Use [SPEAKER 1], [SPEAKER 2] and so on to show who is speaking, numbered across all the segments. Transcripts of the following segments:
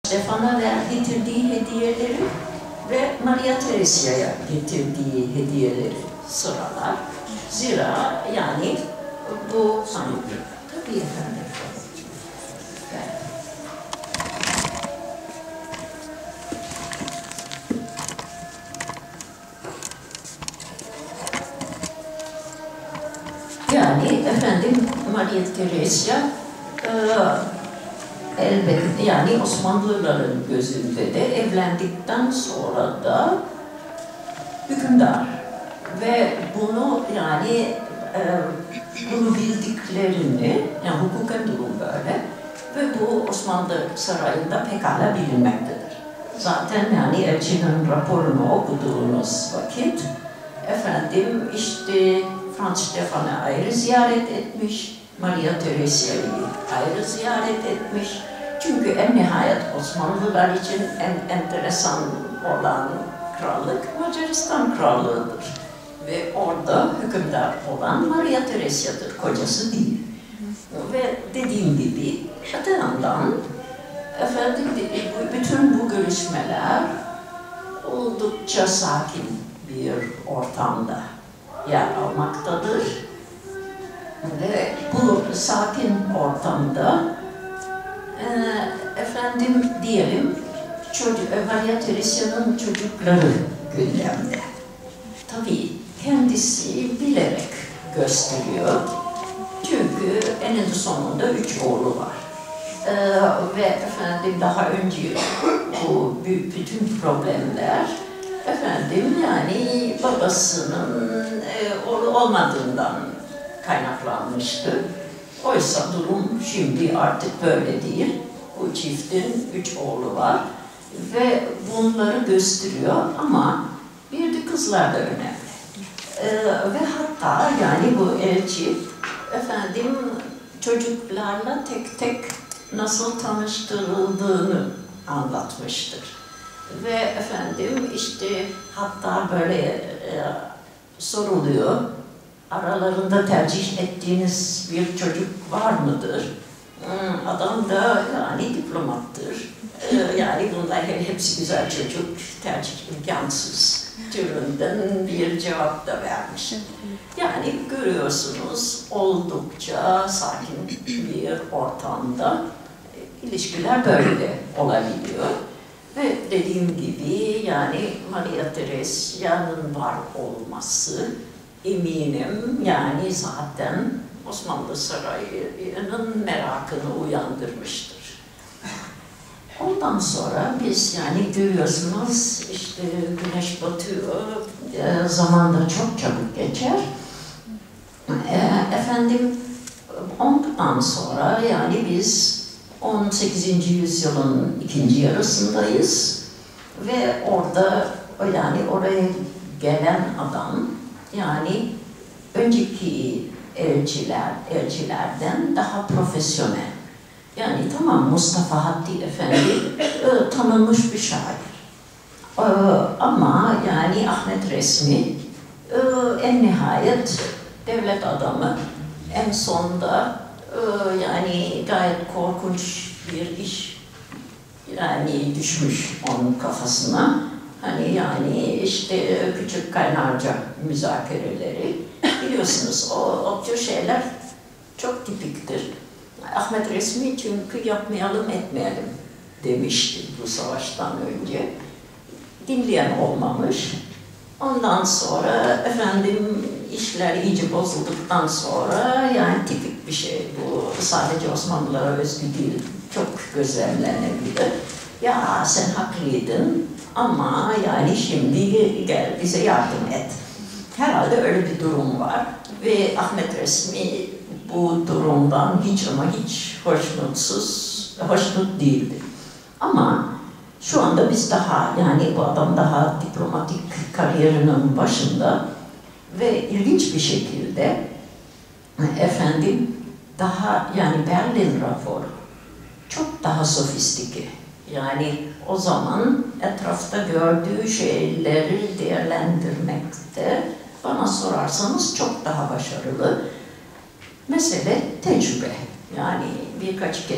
[SPEAKER 1] Stefan'a getirdiği hediyeleri ve Maria Terezia'ya getirdiği hediyeleri sıralar. Zira yani bu tabii efendim. Yani efendim Maria Terezia elbette yani Osmanlıların gözünde de evlendikten sonra da hükümdar ve bunu yani bunu bildiklerini, yani hukuken durum böyle ve bu Osmanlı sarayında pekala bilinmektedir. Zaten yani elçinin raporunu okuduğunuz vakit efendim işte Franz Stefan'ı ayrı ziyaret etmiş, Maria Terezia'yı ayrı ziyaret etmiş. Çünkü en nihayet Osmanlılar için en enteresan olan krallık Macaristan Krallığı'dır. Ve orada hükümdar olan Maria Terezia'dır, kocası değil. Ve dediğim gibi öte yandan efendim bütün bu görüşmeler oldukça sakin bir ortamda yer almaktadır. Ve bu sakin ortamda efendim diyelim Maria Terezia'nın çocukları gündemde. Tabii kendisi bilerek gösteriyor. Çünkü eninde sonunda 3 oğlu var. Ve efendim daha önce bu bütün problemler efendim yani babasının oğlu olmadığından kaynaklanmıştı. Oysa durum şimdi artık böyle değil. Bu çiftin 3 oğlu var ve bunları gösteriyor ama bir de kızlar da önemli. Ve hatta yani bu elçi efendim çocuklarla tek tek nasıl tanıştırıldığını anlatmıştır. Ve efendim işte hatta böyle soruluyor, aralarında tercih ettiğiniz bir çocuk var mıdır? Adam da yani diplomattır. Yani bunlar hepsi güzel çocuk, tercih imkansız türünden bir cevap da vermiş. Yani görüyorsunuz oldukça sakin bir ortamda ilişkiler böyle olabiliyor. Ve dediğim gibi yani Maria Terezia'nın var olması eminim yani zaten Osmanlı Sarayı'nın merakını uyandırmıştır. Ondan sonra biz yani görüyorsunuz işte güneş batıyor, zaman da çok çabuk geçer. Efendim ondan sonra yani biz 18. yüzyılın ikinci yarısındayız ve orada yani oraya gelen adam yani önceki elçilerden daha profesyonel. Yani tamam Mustafa Hattı Efendi tanınmış bir şair. Ama yani Ahmet Resmi en nihayet devlet adamı en sonunda yani gayet korkunç bir iş yani düşmüş onun kafasına. Hani yani işte küçük kaynarca müzakereleri biliyorsunuz o tür şeyler çok tipiktir. Ahmet Resmi çünkü yapmayalım etmeyelim demişti bu savaştan önce. Dinleyen olmamış. Ondan sonra efendim işler iyice bozulduktan sonra yani tipik bir şey bu. Sadece Osmanlılara özgü değil, çok gözlemlenebilir. Ya sen haklıydın ama yani şimdi gel bize yardım et. Herhalde öyle bir durum var ve Ahmet Resmi bu durumdan hiç ama hiç hoşnut değildi. Ama şu anda biz daha yani bu adam daha diplomatik kariyerinin başında ve ilginç bir şekilde efendim daha yani Berlin raporu çok daha sofistike. Yani o zaman etrafta gördüğü şeyleri değerlendirmekte bana sorarsanız çok daha başarılı. Mesele tecrübe. Yani birkaç kez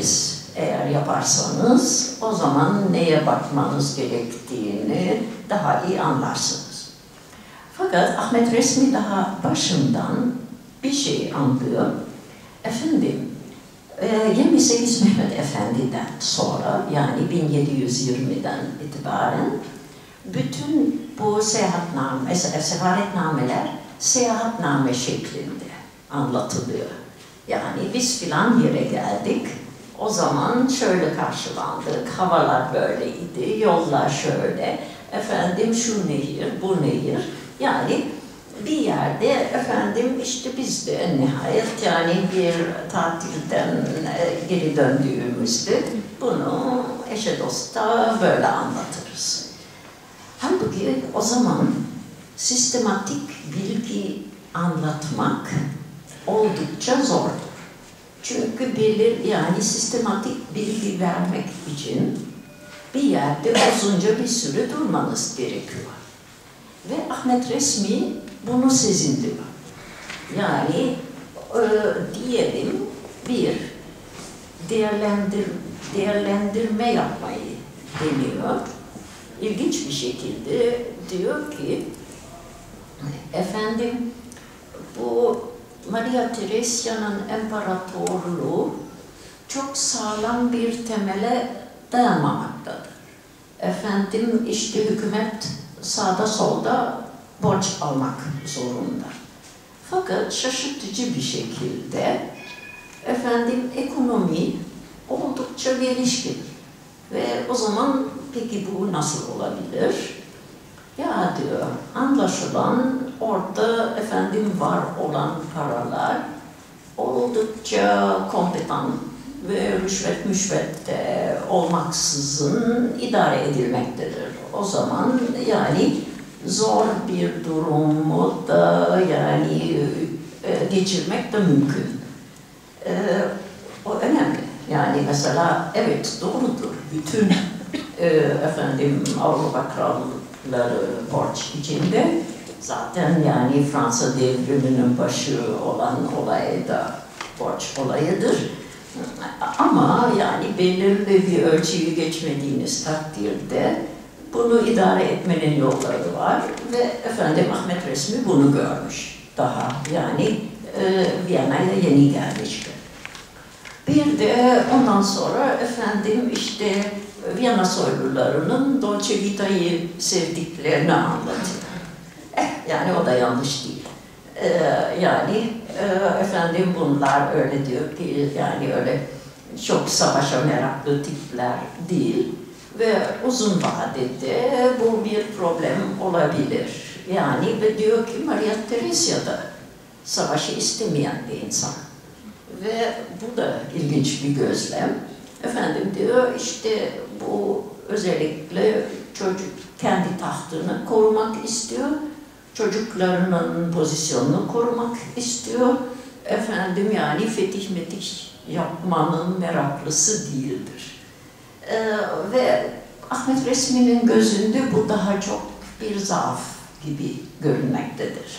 [SPEAKER 1] eğer yaparsanız o zaman neye bakmanız gerektiğini daha iyi anlarsınız. Fakat Ahmet Resmi daha başından bir şey anlıyor. Efendim, 28 Mehmet Efendi'den sonra, yani 1720'den itibaren bütün bu sefaretnameler seyahatname şeklinde anlatılıyor. Yani biz filan yere geldik, o zaman şöyle karşılandık, havalar böyleydi, yollar şöyle, efendim şu nehir, bu nehir. Yani bir yerde efendim işte biz de nihayet yani bir tatilden geri döndüğümüzde bunu eşe dosta böyle anlatırız. Halbuki o zaman sistematik bilgi anlatmak oldukça zordur. Çünkü yani sistematik bilgi vermek için bir yerde uzunca bir süre durmanız gerekiyor. Ve Ahmet Resmi bunu sezindiriyor. Yani diyelim bir değerlendirme yapmayı deniyor. İlginç bir şekilde diyor ki, efendim bu Maria Theresya'nın imparatorluğu çok sağlam bir temele dayanmamaktadır. Efendim işte hükümet sağda solda borç almak zorunda. Fakat şaşırtıcı bir şekilde efendim ekonomi oldukça gelişkin. Ve o zaman peki bu nasıl olabilir? Ya diyor, anlaşılan orada efendim var olan paralar oldukça kompetan ve rüşvet olmaksızın idare edilmektedir. O zaman yani zor bir durumu da yani geçirmek de mümkün. O önemli. Yani mesela evet doğrudur. Bütün efendim Avrupa kralları borç içinde. Zaten yani Fransa devriminin başı olan olay da borç olayıdır. Ama yani belirli bir ölçüyü geçmediğiniz takdirde bunu idare etmenin yolları var ve efendim Ahmet Resmi bunu görmüş daha yani Viyana'ya yeni gelmişti. Bir de ondan sonra efendim işte Viyana soylularının Dolce Vita'yı sevdiklerini anlatıyor. Yani o da yanlış değil. Yani efendim bunlar öyle diyor ki yani öyle çok savaşa meraklı tipler değil ve uzun vadede bu bir problem olabilir. Yani ve diyor ki Maria Theresia da savaşı istemeyen bir insan. Ve bu da ilginç bir gözlem. Efendim diyor işte bu özellikle çocuk kendi tahtını korumak istiyor. Çocuklarının pozisyonunu korumak istiyor. Efendim yani fetih yapmanın meraklısı değildir. Ve Ahmet Resmi'nin gözünde bu daha çok bir zaaf gibi görünmektedir.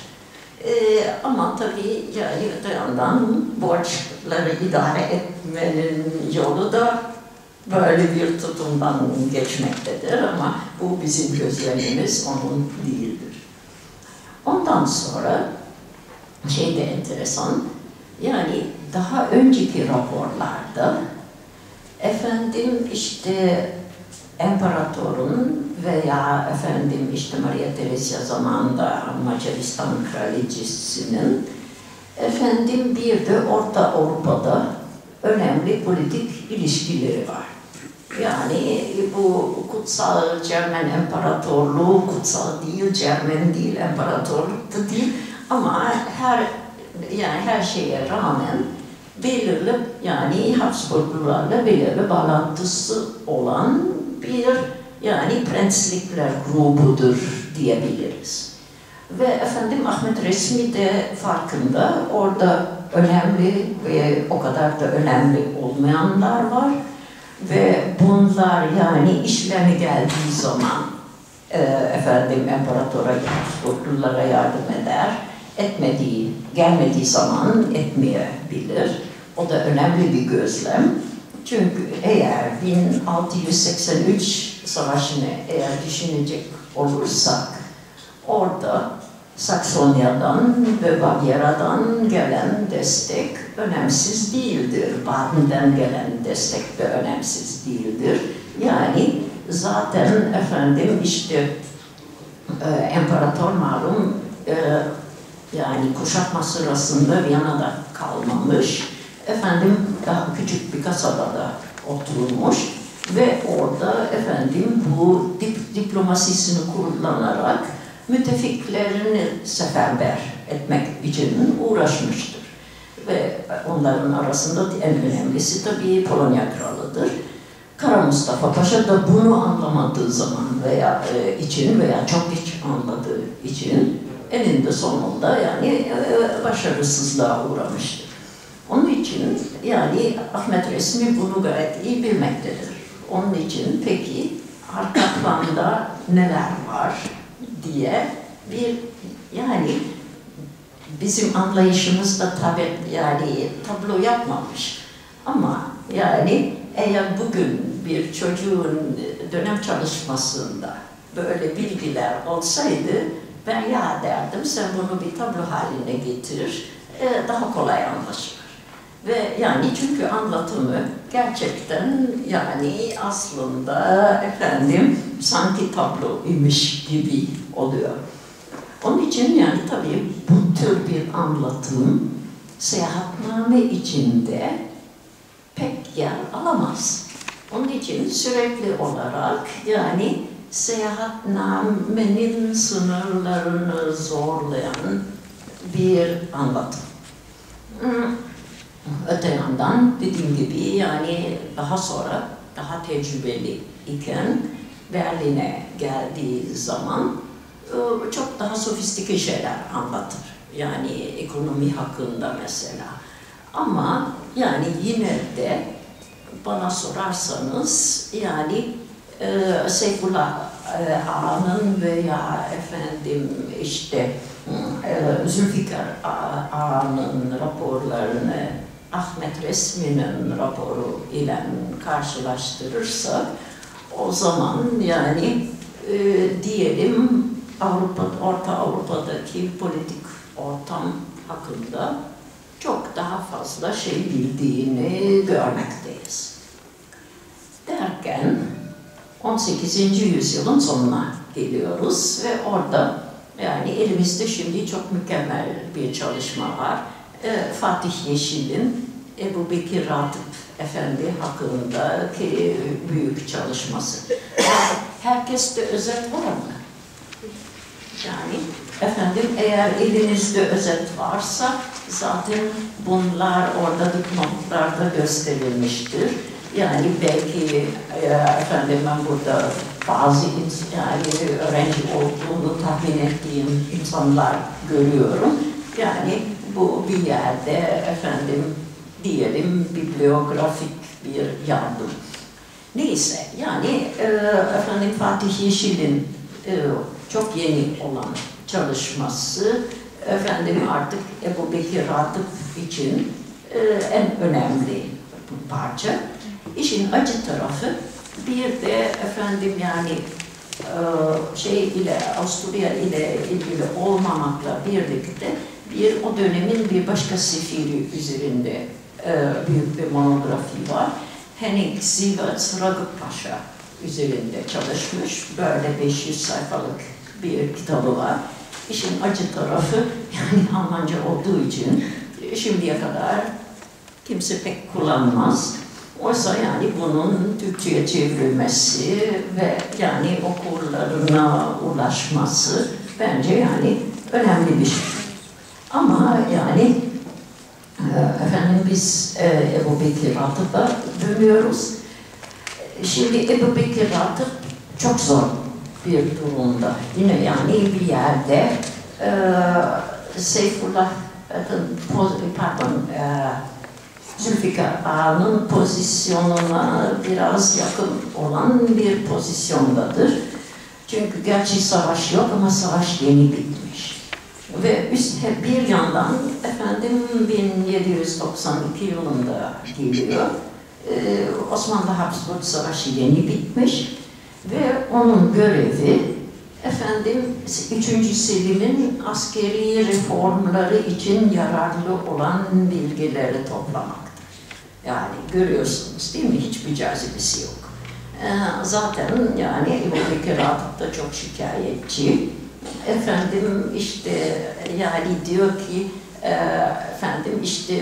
[SPEAKER 1] Ama tabii yani öte yandan borçları idare etmenin yolu da böyle bir tutumdan geçmektedir ama bu bizim gözlemimiz onun değildir. Ondan sonra şey de enteresan, yani daha önceki raporlarda efendim işte imparatorun veya efendim işte Maria Theresia zamanında Macaristan kraliçesinin efendim bir de Orta Avrupa'da önemli politik ilişkileri var. Yani bu kutsal Cermen İmparatorluğu, kutsal değil, Cermen değil, imparatorluk da değil ama her şeye rağmen belirli yani Habsburglularla belirli bağlantısı olan bir yani prenslikler grubudur diyebiliriz. Ve efendim Ahmet Resmi de farkında orada önemli ve o kadar da önemli olmayanlar var. Ve bunlar yani işlerine geldiği zaman efendim imparatora, Habsburglulara yardım eder. Gelmediği zaman etmeyebilir. O da önemli bir gözlem. Çünkü eğer 1683 savaşını eğer düşünecek olursak, orada Saksonya'dan ve Bavyera'dan gelen destek önemsiz değildir. Baden'den gelen destek de önemsiz değildir. Yani zaten efendim işte imparator malum yani kuşatma sırasında Viyana'da kalmamış. Efendim daha küçük bir kasabada oturmuş ve orada efendim bu diplomasisini kullanarak müttefiklerini seferber etmek için uğraşmıştır. Ve onların arasında en önemlisi tabii Polonya Kralı'dır. Kara Mustafa Paşa da bunu anlamadığı zaman veya çok geç anladığı için eninde sonunda yani başarısızlığa uğramıştır. Onun için yani Ahmet Resmi bunu gayet iyi bilmektedir. Onun için peki arka planda neler var diye bir yani bizim anlayışımızda tabii yani tablo yapmamış. Ama yani eğer bugün bir çocuğun dönem çalışmasında böyle bilgiler olsaydı ben ya derdim sen bunu bir tablo haline getir, daha kolay anlaşılır. Ve yani çünkü anlatımı gerçekten yani aslında efendim sanki tablo imiş gibi oluyor. Onun için yani tabii bu tür bir anlatım seyahatname içinde pek yer alamaz. Onun için sürekli olarak yani seyahatnamenin sınırlarını zorlayan bir anlatım. Öte yandan dediğim gibi yani daha sonra daha tecrübeli iken Berlin'e geldiği zaman çok daha sofistike şeyler anlatır. Yani ekonomi hakkında mesela. Ama yani yine de bana sorarsanız yani Seyfullah Ağa'nın veya efendim işte Zülfikar Ağa'nın raporlarını Ahmet Resmi'nin raporu ile karşılaştırırsak o zaman yani diyelim Orta Avrupa'daki politik ortam hakkında çok daha fazla şey bildiğini görmekteyiz. Derken 18. yüzyılın sonuna geliyoruz ve orada yani elimizde şimdi çok mükemmel bir çalışma var. Fatih Yeşil'in Ebu Bekir Ratip Efendi hakkındaki büyük çalışması. Herkeste özet var mı? Yani efendim eğer elinizde özet varsa zaten bunlar orada dipnotlarda gösterilmiştir. Yani belki efendim ben burada bazı yani öğrenci olduğunu tahmin ettiğim insanlar görüyorum. Yani bu bir yerde efendim diyelim bibliografik bir yardım. Neyse yani efendim Fatih Yeşil'in çok yeni olan çalışması efendim artık Ebu Bekir Ratip için en önemli parça. İşin acı tarafı bir de efendim yani Avusturya ile ilgili olmamakla birlikte o dönemin bir başka sefiri üzerinde büyük bir monografi var. Henning Siverts Ragıp Paşa üzerinde çalışmış. Böyle 500 sayfalık bir kitabı var. İşin acı tarafı yani Almanca olduğu için şimdiye kadar kimse pek kullanmaz. Oysa yani bunun Türkçe'ye çevrilmesi ve yani okurlarına ulaşması bence yani önemli bir şey. Ama yani efendim biz Ebu Bekir Ratip'e dönüyoruz. Şimdi Ebu Bekir Ratip çok zor bir durumda. Yine yani bir yerde Zülfikar Ağa'nın pozisyonuna biraz yakın olan bir pozisyondadır. Çünkü gerçi savaş yok ama savaş yeni bitmiş. Ve bir yandan efendim 1792 yılında geliyor. Osmanlı Habsburg Savaşı yeni bitmiş ve onun görevi efendim 3. Selim'in askeri reformları için yararlı olan bilgileri toplamaktır. Yani görüyorsunuz değil mi? Hiçbir cazibesi yok. Zaten yani Ebu Bekir Atıp da çok şikayetçi. Efendim işte yani diyor ki efendim işte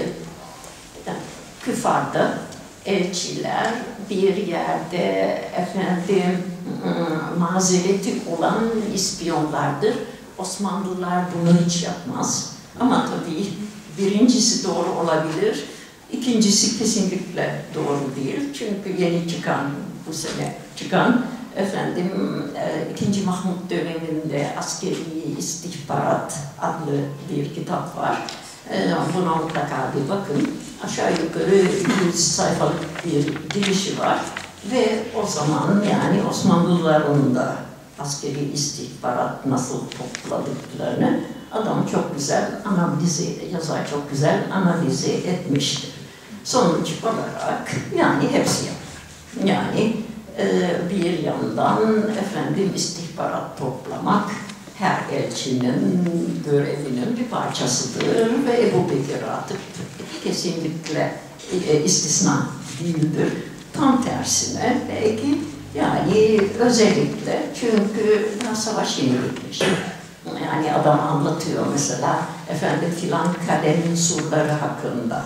[SPEAKER 1] küfarda elçiler bir yerde efendim mazereti olan ispiyonlardır. Osmanlılar bunu hiç yapmaz. Ama tabii birincisi doğru olabilir, ikincisi kesinlikle doğru değil. Çünkü yeni çıkan, bu sene çıkan efendim 2. Mahmut döneminde Askeri İstihbarat adlı bir kitap var. Buna mutlaka bir bakın. Aşağı yukarı 100 sayfalık bir girişi var. Ve o zaman yani Osmanlıların da askeri istihbarat nasıl topladıklarını adam çok güzel yazar çok güzel analize etmiştir. Sonuç olarak yani hepsi yapar. Yani bir yandan efendim istihbarat toplamak her elçinin görevinin bir parçasıdır ve Ebu Bekir Atıp kesinlikle istisna değildir. Tam tersine belki yani özellikle çünkü daha savaş yeni bitmiş. Yani adam anlatıyor mesela efendim filan kalenin surları hakkında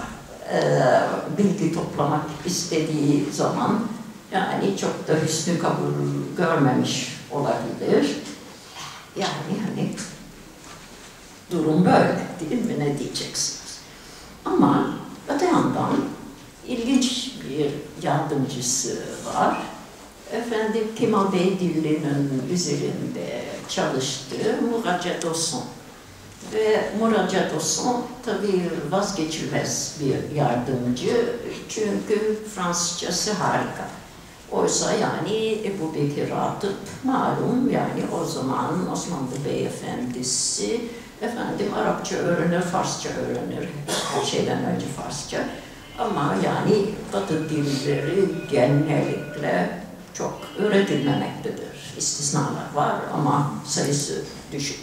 [SPEAKER 1] bilgi toplamak istediği zaman yani çok da hüsnü kabul görmemiş olabilir. Yani hani durum böyle değil mi, ne diyeceksiniz? Ama öte yandan ilginç bir yardımcısı var. Efendim Kemal Bey Dilli'nin üzerinde çalıştığı Murat Dosson. Ve Murat Dosson tabii vazgeçilmez bir yardımcı çünkü Fransızcası harika. Oysa yani Ebu Bekir Atıp malum yani o zaman Osmanlı Beyefendisi efendim Arapça öğrenir, Farsça öğrenir, her şeyden önce Farsça. Ama yani Batı dilleri genellikle çok öğretilmemektedir. İstisnalar var ama sayısı düşük.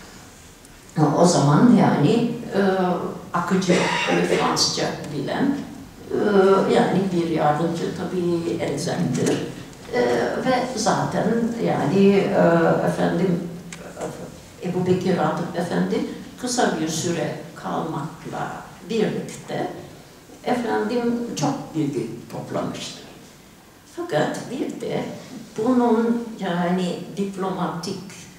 [SPEAKER 1] O zaman yani akıcı Fransızca bilen yani bir yardımcı tabii elzemdir. Ve zaten yani efendim Ebu Bekir Atıp Efendi kısa bir süre kalmakla birlikte efendim çok bilgi toplamıştır. Fakat bir de bunun yani diplomatik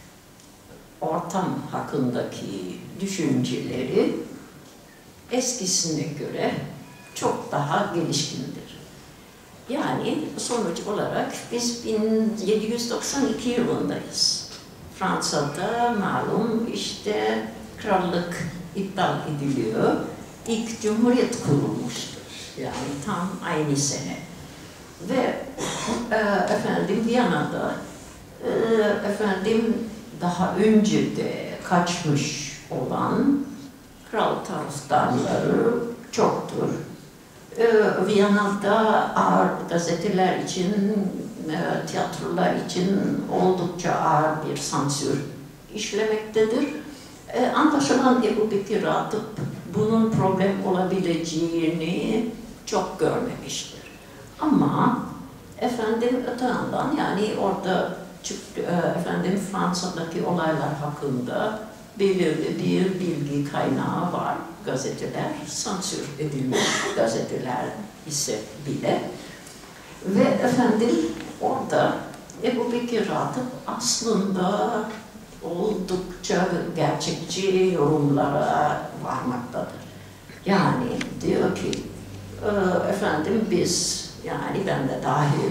[SPEAKER 1] ortam hakkındaki düşünceleri eskisine göre çok daha gelişkindir. Yani sonuç olarak biz 1792 yılındayız. Fransa'da malum işte krallık iptal ediliyor. İlk cumhuriyet kurulmuştur. Yani tam aynı sene. Ve efendim Viyana'da efendim daha önce de kaçmış olan kral taraftarları çoktur. Viyana'da ağır gazeteler için, tiyatrolar için oldukça ağır bir sansür işlemektedir. Anlaşılan Ebu Bekir Atıp bunun problem olabileceğini çok görmemiştir. Ama efendim öte yandan yani orada efendim Fransa'daki olaylar hakkında belirli bir bilgi kaynağı var. Gazeteler, sansür edilmiş gazeteler ise bile. Ve efendim orada Ebu Bekir Atıp aslında oldukça gerçekçi yorumlara varmaktadır. Yani diyor ki efendim biz yani ben de dahil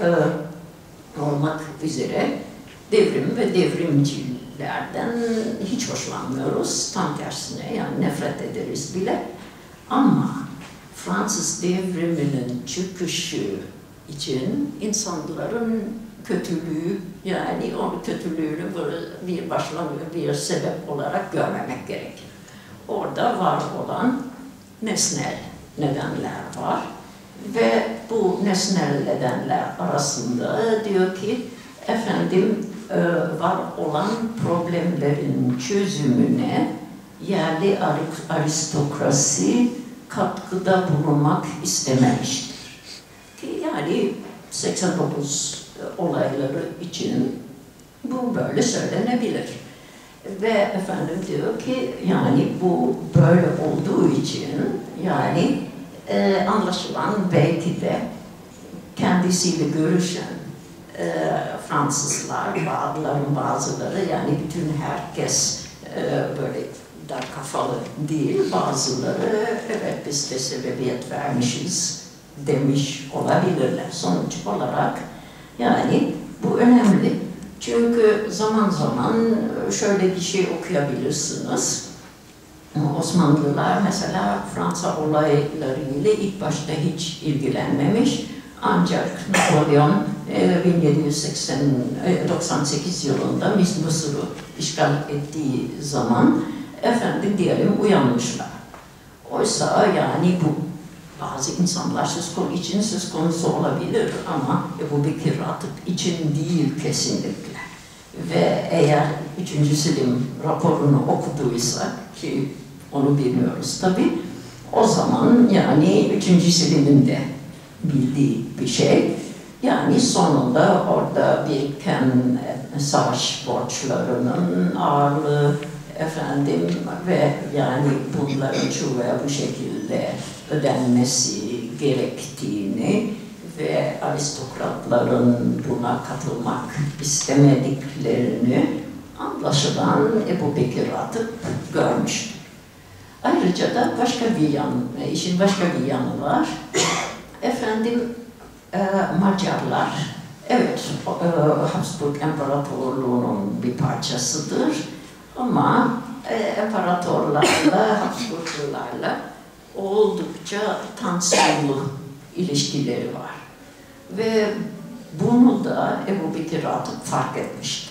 [SPEAKER 1] olmak üzere devrim ve devrimcilerden hiç hoşlanmıyoruz. Tam tersine yani nefret ederiz bile. Ama Fransız devriminin çıkışı için insanların kötülüğü yani o kötülüğünü bir başlangıç bir sebep olarak görmemek gerekir. Orada var olan nesnel nedenler var. ve bu nesnel nedenler arasında diyor ki efendim var olan problemlerin çözümüne yerli aristokrasi katkıda bulunmak istememiştir. Ki yani 89 olayları için bu böyle söylenebilir. Ve efendim diyor ki yani bu böyle olduğu için yani anlaşılan belki de kendisiyle görüşen Fransızlar, bazıları yani bütün herkes böyle dar kafalı değil, bazıları evet biz de sebebiyet vermişiz demiş olabilirler. Sonuç olarak yani bu önemli. Çünkü zaman zaman şöyle bir şey okuyabilirsiniz. Osmanlılar mesela Fransa olaylarıyla ilk başta hiç ilgilenmemiş. Ancak Napolyon 1798 yılında Mısır'ı işgal ettiği zaman efendim diyelim uyanmışlar. Oysa yani bu bazı insanlar söz konusu olabilir ama Ebu Bekir Atık için değil kesinlikle. Ve eğer 3. Selim raporunu okuduysa ki onu bilmiyoruz tabii, o zaman yani 3. Selim'in de bildiği bir şey. Yani sonunda orada biriken savaş borçlarının ağırlığı efendim ve yani bunların şu veya bu şekilde ödenmesi gerektiğini ve aristokratların buna katılmak istemediklerini anlaşılan Ebu Bekir Atık görmüştür. Ayrıca da işin başka bir yanı var. Efendim Macarlar, evet Habsburg İmparatorluğu'nun bir parçasıdır ama imparatorlarla, Habsburglarla oldukça tansiyonlu ilişkileri var. Ve bunu da Ebu Bekir Atık fark etmiştir.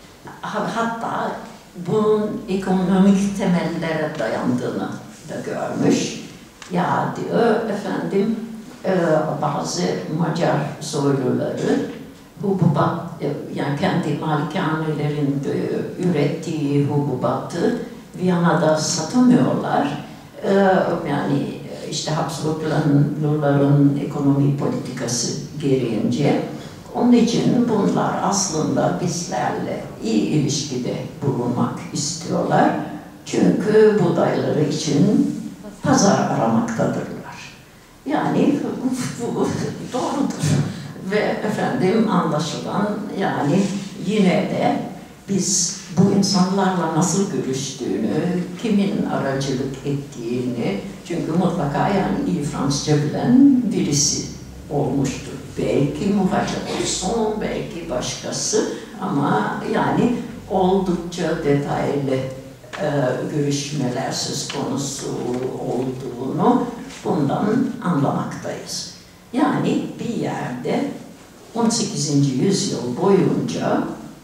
[SPEAKER 1] Hatta bunun ekonomik temellere dayandığını da görmüş. Ya diyor efendim bazı Macar soyluları hububat, yani kendi malikanelerinde ürettiği hububatı Viyana'da satamıyorlar. Yani işte Habsburgların ekonomi politikası gereğince. Onun için bunlar aslında bizlerle iyi ilişkide bulunmak istiyorlar. Çünkü buğdayları için pazar aramaktadırlar. Yani bu doğrudur. Ve efendim anlaşılan yani yine de biz bu insanlarla nasıl görüştüğünü, kimin aracılık ettiğini, çünkü mutlaka yani iyi Fransızca bilen birisi olmuştur. Belki muhacir olsun, belki başkası ama yani oldukça detaylı görüşmeler söz konusu olduğunu bundan anlamaktayız. Yani bir yerde 18. yüzyıl boyunca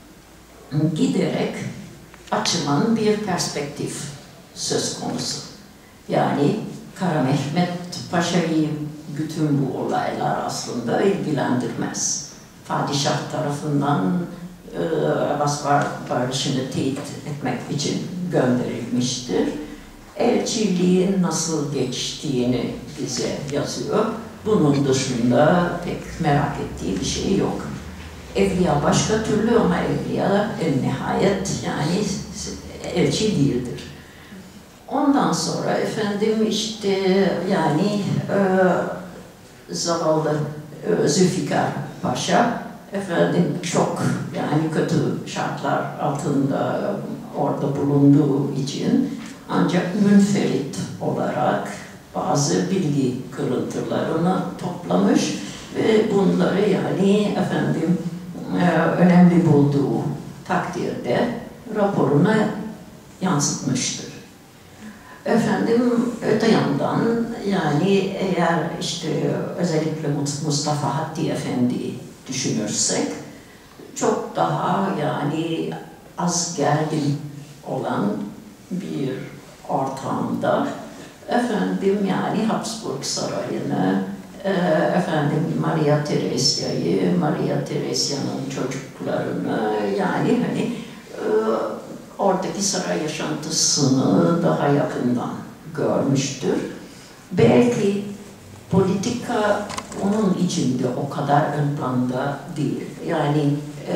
[SPEAKER 1] giderek açılan bir perspektif söz konusu. Yani Kara Mehmet Paşa'yı bütün bu olaylar aslında ilgilendirmez. Padişah tarafından Abbas barışını teyit etmek için gönderilmiştir. Elçiliğin nasıl geçtiğini bize yazıyor. Bunun dışında pek merak ettiği bir şey yok. Evliya başka türlü ama evliya en nihayet yani elçi değildir. Ondan sonra efendim işte yani zavallı Zülfikar Paşa efendim çok yani kötü şartlar altında orada bulunduğu için ancak münferit olarak bazı bilgi kırıntılarını toplamış ve bunları yani efendim önemli bulduğu takdirde raporuna yansıtmıştır. Efendim öte yandan yani eğer işte özellikle Mustafa Hattı Efendi'yi düşünürsek çok daha yani az gergin olan bir ortamda efendim yani Habsburg Sarayı'nı efendim Maria Teresya'yı, Maria Teresya'nın çocuklarını, yani hani oradaki saray yaşantısını daha yakından görmüştür. Belki politika onun içinde o kadar ön planda değil. Yani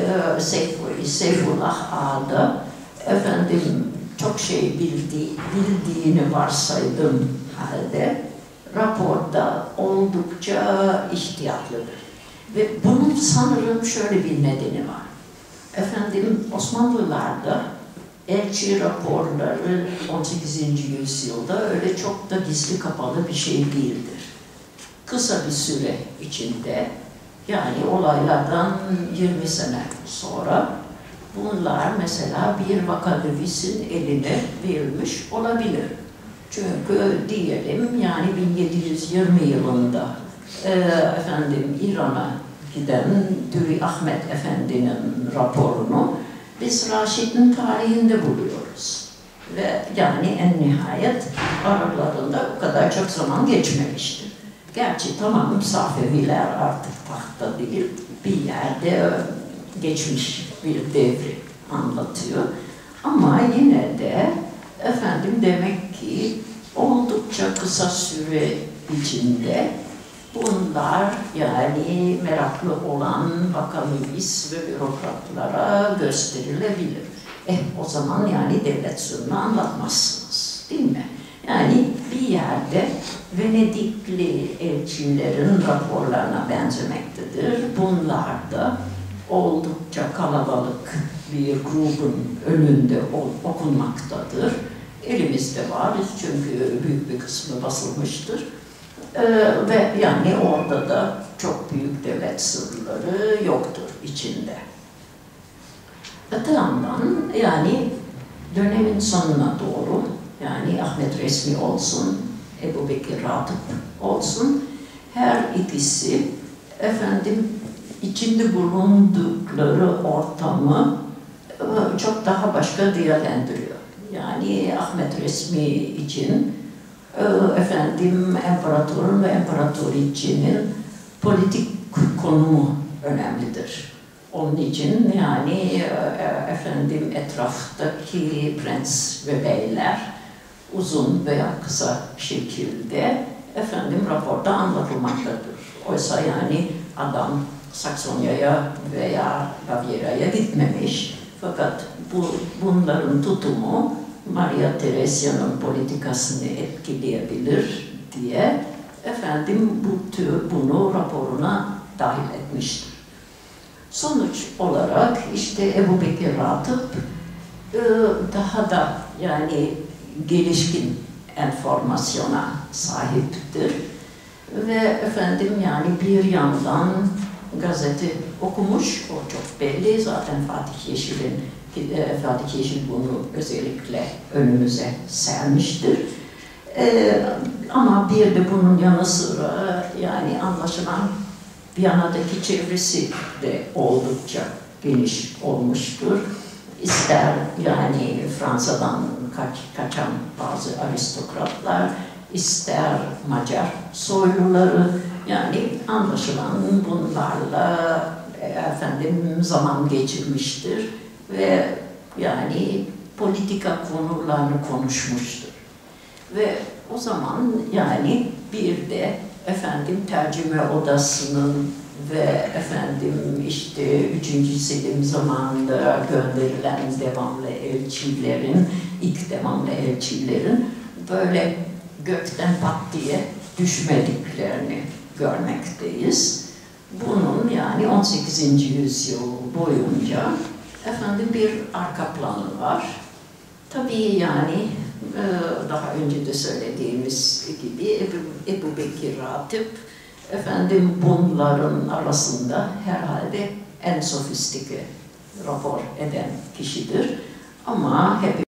[SPEAKER 1] Seyfullah Ağa'da efendim çok şey bildiğini varsaydım halde raporda oldukça ihtiyatlıdır. Ve bunun sanırım şöyle bir nedeni var. Efendim Osmanlılar'da elçi raporları 18. yüzyılda öyle çok da gizli kapalı bir şey değildir. Kısa bir süre içinde, yani olaylardan 20 sene sonra bunlar mesela bir vakadevisin eline verilmiş olabilir. Çünkü diyelim yani 1720 yılında efendim İran'a giden Dürü Ahmet Efendi'nin raporunu biz Raşid'in tarihinde buluyoruz. Ve yani en nihayet aralarında o kadar çok zaman geçmemiştir. Gerçi tamam Safeviler artık tahtta değil, bir yerde geçmiş bir devri anlatıyor. Ama yine de efendim demek ki oldukça kısa süre içinde bunlar yani meraklı olan vakadevis ve bürokratlara gösterilebilir. O zaman yani devlet sırrını anlatmazsınız, değil mi? Yani bir yerde Venedikli elçilerin raporlarına benzemektedir. Bunlar da oldukça kalabalık bir grubun önünde okunmaktadır. Elimizde var çünkü büyük bir kısmı basılmıştır. Ve yani orada da çok büyük devlet sırları yoktur içinde. Öte yandan yani dönemin sonuna doğru yani Ahmet Resmi olsun, Ebu Bekir Ratıp olsun her ikisi efendim içinde bulundukları ortamı çok daha başka değerlendiriyor. Yani Ahmet Resmi için efendim imparatorun ve imparatoriçenin politik konumu önemlidir. Onun için yani efendim etraftaki prens ve beyler uzun veya kısa şekilde efendim raporda anlatılmaktadır. Oysa yani adam Saksonya'ya veya Bavyera'ya gitmemiş. Fakat bunların tutumu Maria Teresya'nın politikasını etkileyebilir diye efendim bunu raporuna dahil etmiştir. Sonuç olarak işte Ebu Bekir Ratıp daha da yani gelişkin enformasyona sahiptir ve efendim yani bir yandan gazete okumuş, o çok belli zaten Fatih Yeşil bunu özellikle önümüze sermiştir. Ama bir de bunun yanı sıra yani anlaşılan Viyana'daki çevresi de oldukça geniş olmuştur. İster yani Fransa'dan kaçan bazı aristokratlar, ister Macar soyluları, yani anlaşılan bunlarla efendim zaman geçirmiştir ve yani politika konularını konuşmuştur. Ve o zaman yani bir de efendim tercüme odasının ve efendim işte 3. Selim zamanında gönderilen devamlı elçilerin, ilk devamlı elçilerin böyle gökten pat diye düşmediklerini görmekteyiz. Bunun yani 18. yüzyıl boyunca efendim bir arka planı var. Tabii yani daha önce de söylediğimiz gibi Ebu Bekir Ratıp efendim bunların arasında herhalde en sofistike rapor eden kişidir. Ama hep